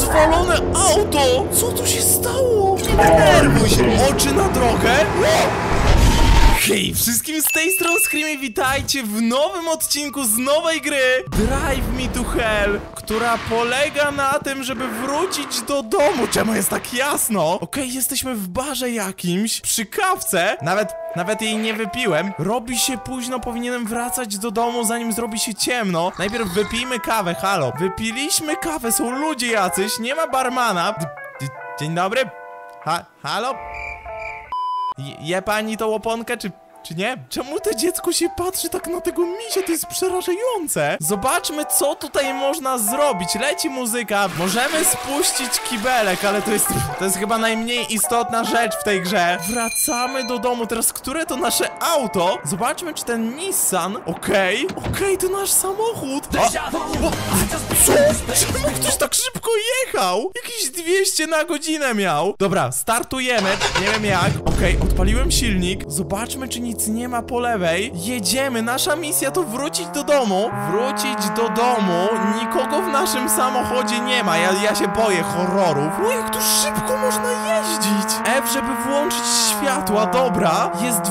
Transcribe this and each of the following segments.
Rozwalone auto! Co tu się stało? Nie denerwuj się! Oczy na drogę! Hej, wszystkim z tej strony Screamy, witajcie w nowym odcinku z nowej gry Drive Me to Hell, która polega na tym, żeby wrócić do domu. Czemu jest tak jasno? Okej, jesteśmy w barze jakimś, przy kawce. Nawet jej nie wypiłem. Robi się późno, powinienem wracać do domu, zanim zrobi się ciemno. Najpierw wypijmy kawę, halo. Wypiliśmy kawę, są ludzie jacyś, nie ma barmana. Dzień dobry. Halo? Je pani tą łoponkę, czy nie? Czemu to dziecko się patrzy tak na tego misia? To jest przerażające. Zobaczmy, co tutaj można zrobić. Leci muzyka. Możemy spuścić kibelek, ale to jest chyba najmniej istotna rzecz w tej grze. Wracamy do domu. Teraz, które to nasze auto? Zobaczmy, czy ten Nissan. Okej, to nasz samochód. Co? Czemu ktoś tak szybko jechał? Jakieś 200 na godzinę miał. Dobra, startujemy. Nie wiem jak. Okej, odpaliłem silnik. Zobaczmy, czy nic nie ma po lewej. Jedziemy, nasza misja to wrócić do domu. Wrócić do domu. Nikogo w naszym samochodzie nie ma. Ja się boję horrorów. No jak tu szybko można jeździć? F, żeby włączyć światła, dobra. Jest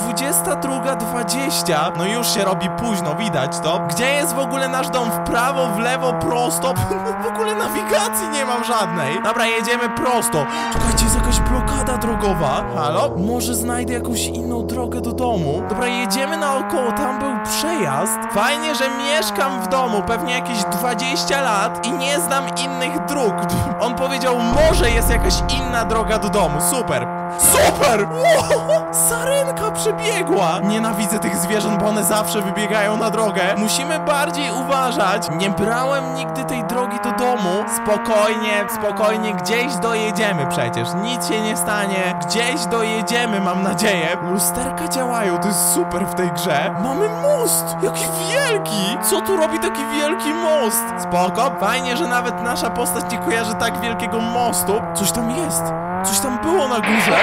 22:20. No już się robi późno, widać to. Gdzie jest w ogóle nasz dom? W prawo, w lewo, prosto? W ogóle nawigacji nie mam żadnej. Dobra, jedziemy prosto. Czekajcie, jest jakaś blokada drogowa. Halo? Może znajdę jakąś inną drogę do domu. Dobra, jedziemy naokoło, tam był przejazd. Fajnie, że mieszkam w domu pewnie jakieś 20 lat i nie znam innych dróg. On powiedział, może jest jakaś inna droga do domu. Super! Wow! Sarenka przebiegła! Nienawidzę tych zwierząt, bo one zawsze wybiegają na drogę. Musimy bardziej uważać. Nie brałem nigdy tej drogi do domu. Spokojnie, gdzieś dojedziemy przecież. Nic się nie stanie. Gdzieś dojedziemy, mam nadzieję. Lusterka działają, to jest super w tej grze. Mamy most! Jaki wielki! Co tu robi taki wielki most? Spoko, fajnie, że nawet nasza postać nie kojarzy tak wielkiego mostu. Coś tam jest. Coś tam było na górze.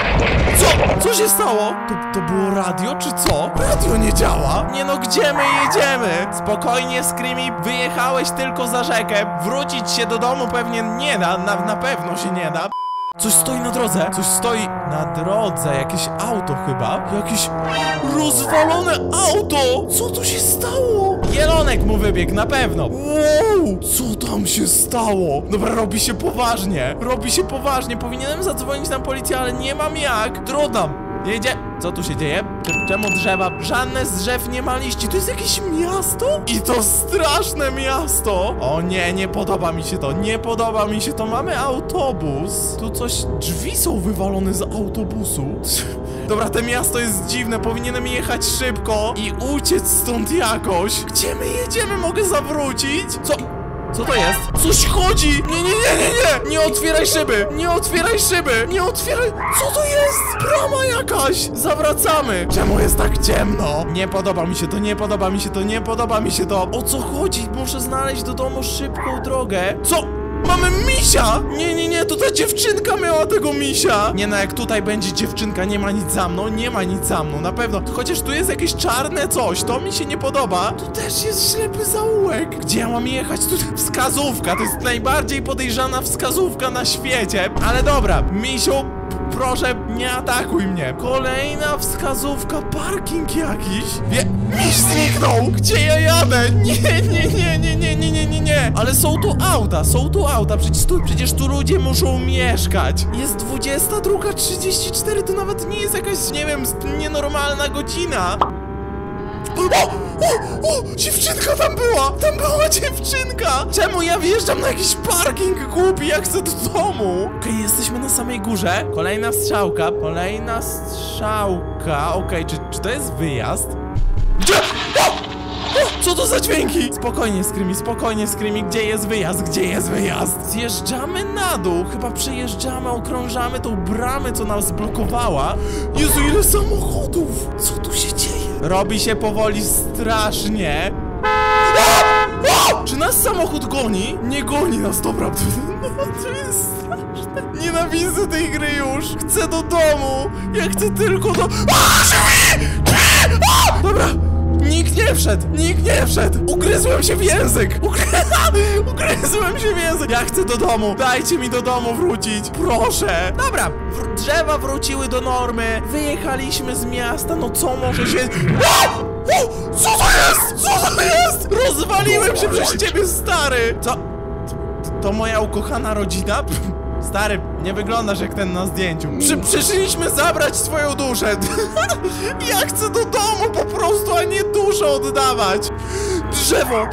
Co się stało? To było radio, czy co? Radio nie działa. Nie no, gdzie my jedziemy? Spokojnie, Screamy, wyjechałeś tylko za rzekę. Wrócić się do domu pewnie nie da. Na pewno się nie da. Coś stoi na drodze. Coś stoi na drodze. Jakieś auto chyba. Jakieś rozwalone auto. Co tu się stało? Jelonek mu wybiegł, na pewno. Wow, co tam się stało? Dobra, robi się poważnie. Powinienem zadzwonić na policję, ale nie mam jak. Trudno. Jedzie. Co tu się dzieje? Czemu drzewa? Żadne z drzew nie ma liści. To jest jakieś miasto? I to straszne miasto. O nie, nie podoba mi się to. Mamy autobus. Tu coś, drzwi są wywalone z autobusu. Dobra, to miasto jest dziwne. Powinienem jechać szybko i uciec stąd jakoś. Gdzie my jedziemy? Mogę zawrócić? Co to jest? Coś chodzi! Nie! Nie otwieraj szyby! Co to jest? Brama jakaś! Zawracamy! Czemu jest tak ciemno? Nie podoba mi się to. O co chodzi? Muszę znaleźć do domu szybką drogę. Co? Mamy misia! Nie, to ta dziewczynka miała tego misia! Nie no, jak tutaj będzie dziewczynka, nie ma nic za mną, na pewno. Chociaż tu jest jakieś czarne coś, to mi się nie podoba. Tu też jest ślepy zaułek. Gdzie ja mam jechać? Tu wskazówka, to jest najbardziej podejrzana wskazówka na świecie. Ale dobra, misiu, proszę, nie atakuj mnie. Kolejna wskazówka, parking jakiś. Miś zniknął! Gdzie ja jadę? Nie. Ale są tu auta, przecież tu ludzie muszą mieszkać. Jest 22:34, to nawet nie jest jakaś, nie wiem, nienormalna godzina. Dziewczynka tam była dziewczynka! Czemu ja wjeżdżam na jakiś parking głupi, jak chcę do domu? Okej, jesteśmy na samej górze. Kolejna strzałka. Okej, czy to jest wyjazd? Gdzie? Co to za dźwięki? Spokojnie, Screamy, gdzie jest wyjazd? Zjeżdżamy na dół, chyba przejeżdżamy, okrążamy tą bramę, co nas blokowała. Jezu, ile samochodów! Co tu się dzieje? Robi się powoli strasznie. Czy nas samochód goni? Nie goni nas, dobra. To jest straszne. Nienawidzę tej gry już. Chcę do domu. Ja chcę tylko do... Dobra. Nikt nie wszedł! Nikt nie wszedł! Ugryzłem się w język! Ugryzłem się w język! Ja chcę do domu! Dajcie mi do domu wrócić! Proszę! Dobra, drzewa wróciły do normy. Wyjechaliśmy z miasta, no co może się... Co to jest? Co to jest? Rozwaliłem się przez ciebie, stary! Co? To moja ukochana rodzina? Stary, nie wyglądasz jak ten na zdjęciu. Przyszliśmy zabrać twoją duszę. Ja chcę do domu po prostu, a nie duszę oddawać. Drzewo!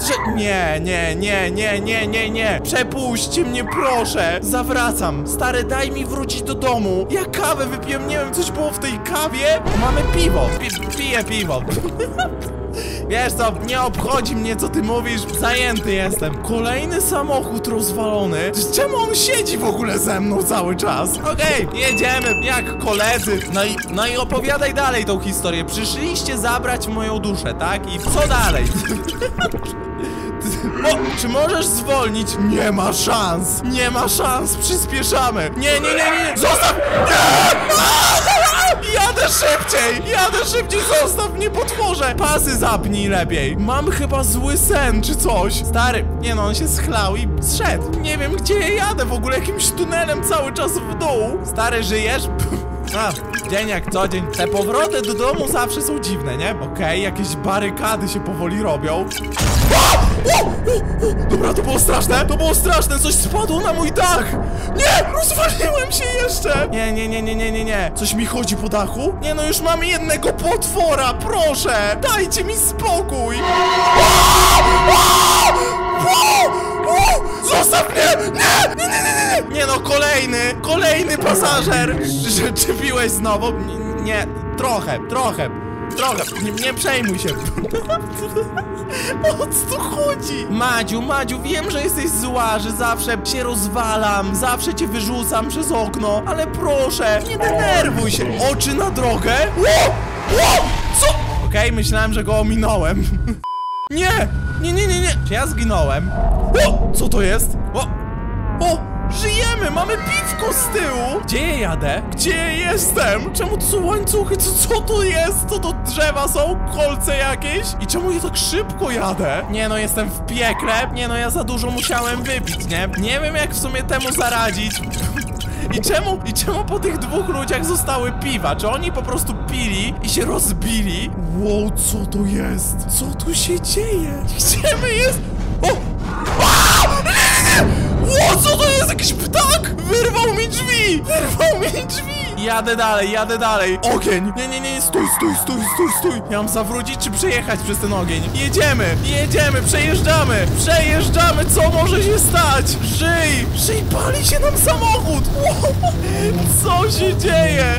Nie. Przepuśćcie mnie, proszę. Zawracam. Stary, daj mi wrócić do domu. Ja kawę wypiłem, nie wiem, coś było w tej kawie. Mamy piwo. Piję piwo. Wiesz co, nie obchodzi mnie, co ty mówisz. Zajęty jestem. Kolejny samochód rozwalony. Czemu on siedzi w ogóle ze mną cały czas? Okej, jedziemy jak koledzy. No i opowiadaj dalej tą historię. Przyszliście zabrać moją duszę, tak? I co dalej? Czy możesz zwolnić? Nie ma szans. Nie ma szans. Przyspieszamy. Nie. Zostaw! Nie! Jadę szybciej, zostaw mnie, potworze! Pasy zapnij lepiej. Mam chyba zły sen czy coś. Stary, nie no, on się schlał i zszedł. Nie wiem, gdzie ja jadę, w ogóle jakimś tunelem cały czas w dół. Stary, żyjesz? Dzień jak co dzień. Te powroty do domu zawsze są dziwne, nie? Okej, jakieś barykady się powoli robią. Dobra, to było straszne, coś spadło na mój dach. Nie, rozwaliłem się jeszcze. Nie, coś mi chodzi po dachu? Nie no, już mamy jednego potwora, proszę. Dajcie mi spokój. Zostaw mnie! Nie no, kolejny pasażer. Czepiłeś znowu? Nie, trochę. Nie przejmuj się. O co tu chodzi? Madziu, wiem, że jesteś zła, że zawsze się rozwalam, zawsze cię wyrzucam przez okno, ale proszę, nie denerwuj się. Oczy na drogę? Co? Okej, myślałem, że go ominąłem. Nie. Czy ja zginąłem? Co to jest? Żyjemy! Mamy piwko z tyłu! Gdzie ja jadę? Gdzie ja jestem? Czemu to są łańcuchy? Co to jest? Co to drzewa są? Kolce jakieś? I czemu ja tak szybko jadę? Nie no, jestem w piekle. Nie no, ja za dużo musiałem wypić, nie? Nie wiem, jak w sumie temu zaradzić. I czemu po tych dwóch ludziach zostały piwa? Czy oni po prostu pili i się rozbili? Wow, co to jest? Co tu się dzieje? Gdzie my jest? Co to jest? Jakiś ptak? Wyrwał mi drzwi! Jadę dalej. Ogień! Nie, stój. Ja mam zawrócić czy przejechać przez ten ogień? Jedziemy, przejeżdżamy, co może się stać? Żyj, pali się nam samochód! Co się dzieje?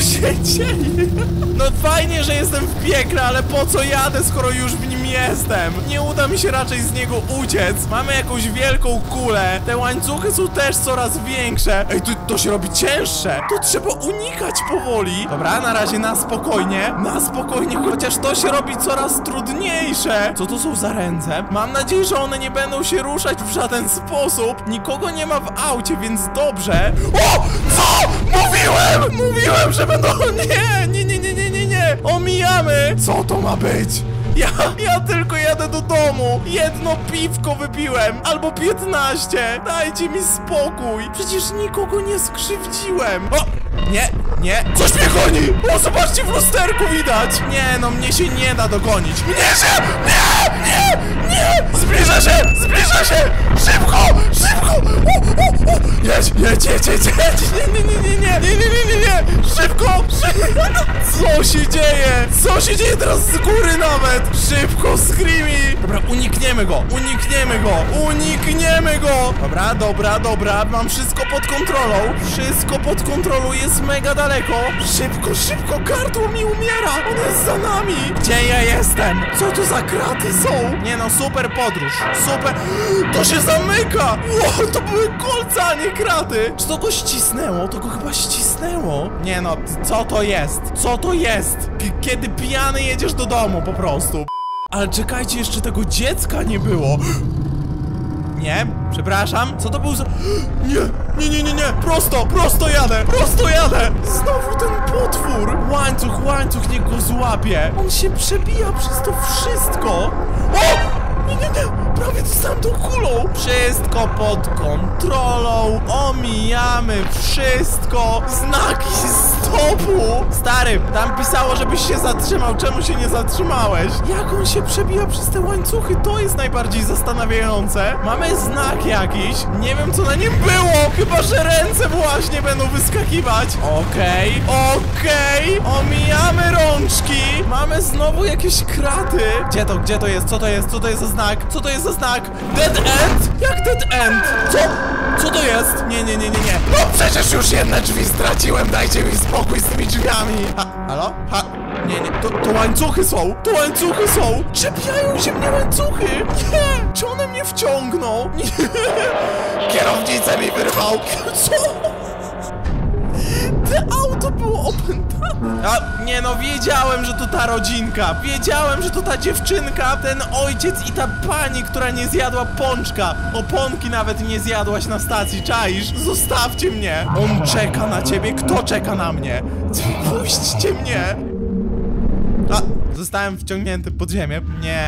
No fajnie, że jestem w piekle, ale po co jadę, skoro już w nim jestem? Nie uda mi się raczej z niego uciec. Mamy jakąś wielką kulę. Te łańcuchy są też coraz większe. Ej, to się robi cięższe. To trzeba unikać powoli. Dobra, na razie na spokojnie, chociaż to się robi coraz trudniejsze. Co to są za ręce? Mam nadzieję, że one nie będą się ruszać w żaden sposób. Nikogo nie ma w aucie, więc dobrze. Co? Mówiłem, że będą... Nie. Omijamy. Co to ma być? Ja tylko jadę do domu. Jedno piwko wypiłem. Albo 15. Dajcie mi spokój. Przecież nikogo nie skrzywdziłem. Nie. Coś mnie goni. Zobaczcie, w lusterku widać. Nie, no mnie się nie da dogonić. Nie. Zbliża się. Szybko. Jedź. Nie. Szybko. Co się dzieje teraz z góry nawet? Szybko, Screamy. Dobra, unikniemy go. Dobra. Mam wszystko pod kontrolą. Jest mega daleko. Szybko, gardło mi umiera. On jest za nami. Gdzie ja jestem? Co to za kraty są? Nie no, super podróż. To się zamyka. To były kolce, a nie kraty. Czy to go ścisnęło? To go chyba ścisnęło. Nie no, co to jest? Kiedy pijany jedziesz do domu po prostu. Ale czekajcie, jeszcze tego dziecka nie było. Nie, przepraszam, co to był za... Nie, prosto jadę! Znowu ten potwór! Łańcuch, niech go złapie! On się przebija przez to wszystko! O! Nie, prawie dostałem tą kulą! Wszystko pod kontrolą, omijamy wszystko, znaki stopu! Stary, tam pisało, żebyś się zatrzymał, czemu się nie zatrzymałeś? Jak on się przebija przez te łańcuchy, to jest najbardziej zastanawiające. Mamy znak jakiś, nie wiem co na nim było, chyba że ręce właśnie będą wyskakiwać. Okej, omijamy rączki, mamy znowu jakieś kraty. Gdzie to jest, co to jest za znak? Dead end? Jak dead end? Co to jest? Nie. No przecież już jedne drzwi straciłem, dajcie mi spokój z tymi drzwiami. Halo? Nie, to łańcuchy są! Czepiają się mnie łańcuchy! Nie! Czy one mnie wciągną? Nie. Kierownicę mi wyrwał! Co? Te auto było opętane. Nie no, wiedziałem, że to ta rodzinka. Wiedziałem, że to ta dziewczynka, ten ojciec i ta pani, która nie zjadła pączka. Oponki nawet nie zjadłaś na stacji, czaisz? Zostawcie mnie. On czeka na ciebie, kto czeka na mnie? Puśćcie mnie. Zostałem wciągnięty pod ziemię.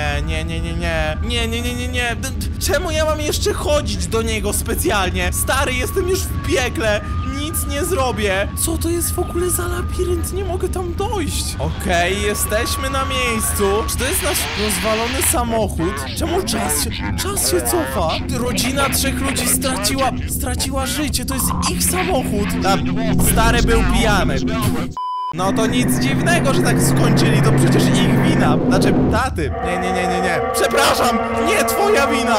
Nie. Czemu ja mam jeszcze chodzić do niego specjalnie? Stary, jestem już w piekle. Nic nie zrobię. Co to jest w ogóle za labirynt? Nie mogę tam dojść. Okej, jesteśmy na miejscu. Czy to jest nasz rozwalony samochód? Czemu czas się cofa? Rodzina 3 ludzi straciła życie. To jest ich samochód. Stary był pijany. No to nic dziwnego, że tak skończyli, to przecież ich wina. Znaczy, taty. Nie. Przepraszam, nie twoja wina.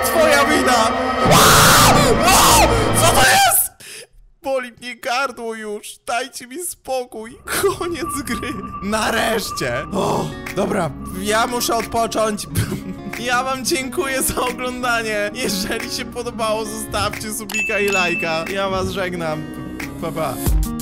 Co to jest? Boli mnie gardło już. Dajcie mi spokój. Koniec gry. Nareszcie. Dobra, ja muszę odpocząć. Ja wam dziękuję za oglądanie. Jeżeli się podobało, zostawcie subika i lajka. Ja was żegnam. Pa.